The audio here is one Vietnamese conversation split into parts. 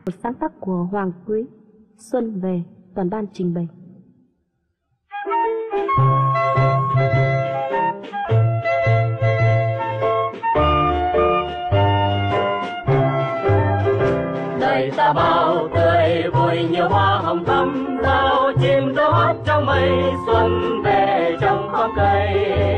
một sáng tác của Hoàng Quý. Xuân về, toàn ban trình bày. Đời ta bao tươi vui nhiều hoa hồng thắm, sao chim đỗ hót trong mây, xuân về trong khóm cây.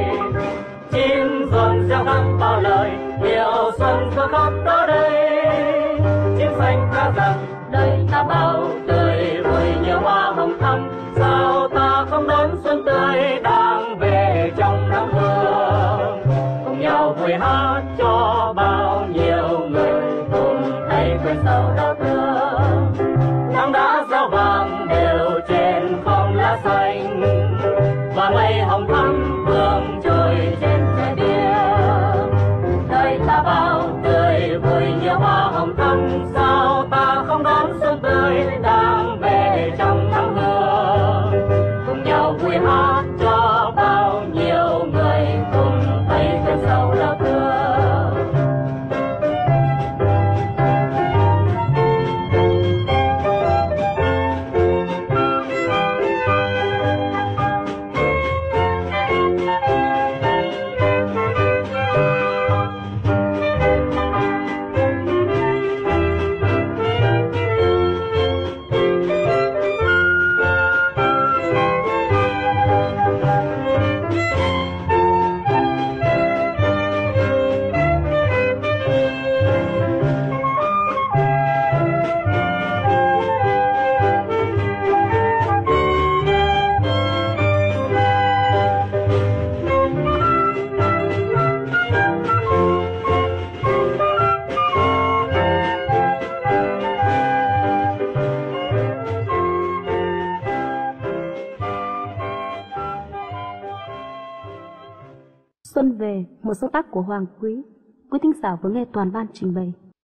Chim rộn reo khắp bao lời, điệu xuân khơi khắp đó đây. Chim xanh ca rằng đời ta bao tươi vui nhiều hoa hồng thắm, sao ta không đón xuân tươi đang về trong nắng hương. Cùng nhau vui hát cho bao nhiêu người cùng thấy quên sầu đau thương. Nắng đã reo vàng đều trên phong lá xanh, và mây hồng thắm vương trôi trên trời biếc. Đời ta bao tươi vui nhiều hoa hồng thắm, sao ta không đón xuân tươi đang về trong nắng hương. Cùng nhau vui hát cho bao nhiêu người cùng thấy quên sầu đau thương. Xuân về, một sáng tác của Hoàng Quý. Quý thính giả vừa nghe toàn ban trình bày.